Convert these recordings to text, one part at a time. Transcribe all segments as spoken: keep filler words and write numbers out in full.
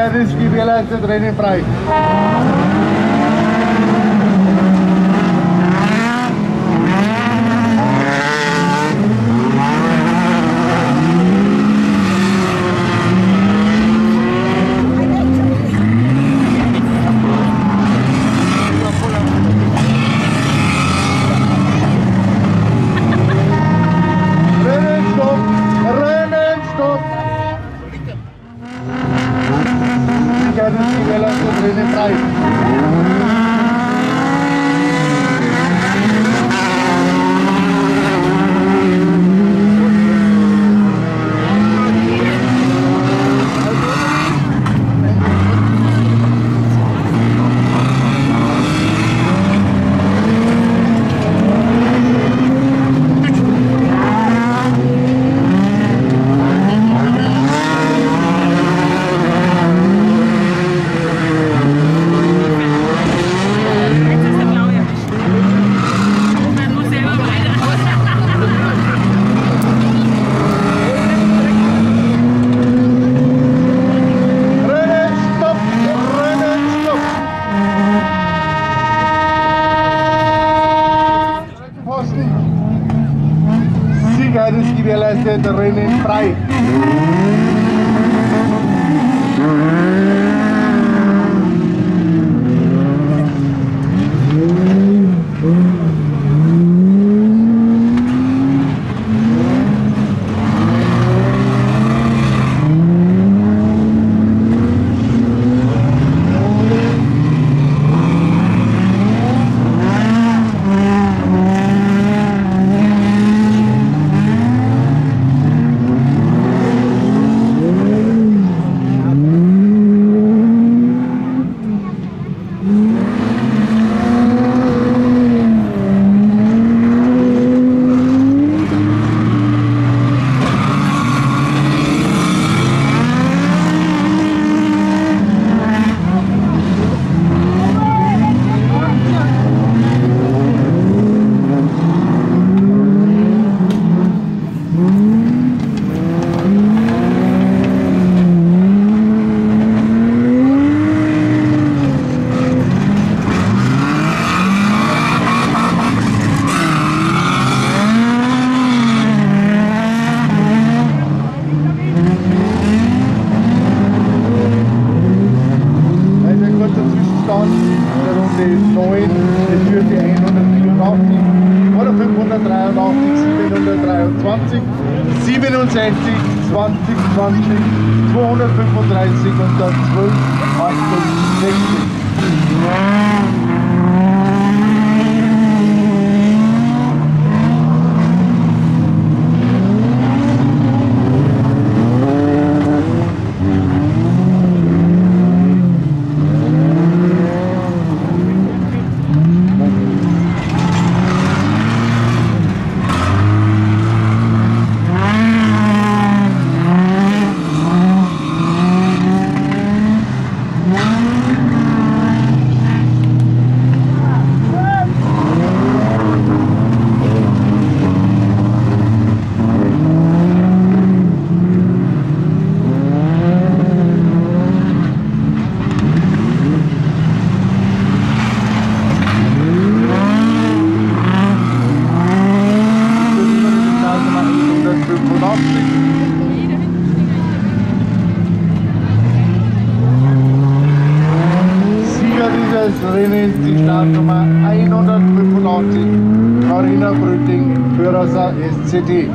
Sicherheit ist gewährleistet, Rennen frei. Rennen frei. Sicherheit ist gewährleistet, Rennen frei. neun, das führt die hundertvierundachtzig oder fünfhundertdreiundachtzig, siebenhundertdreiundzwanzig, siebenundsechzig, zwanzig, zwanzig, zweihundertfünfunddreißig und dann zwölf, achtundsechzig. Sieger dieses Rennens die Startnummer hundertfünfundachtzig, Carina Brütting, Führer S C D.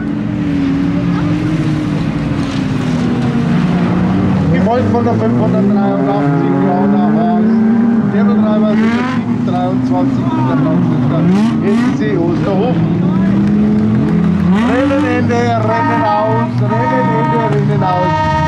Gefolgt von der fünfhundertdreiundachtzig, Johanna Haas, der Betreiber siebenhundertdreiundzwanzig, der S C Osterhofen. Rennen Ende, Rennen aus, Rennen Ende, Rennen aus.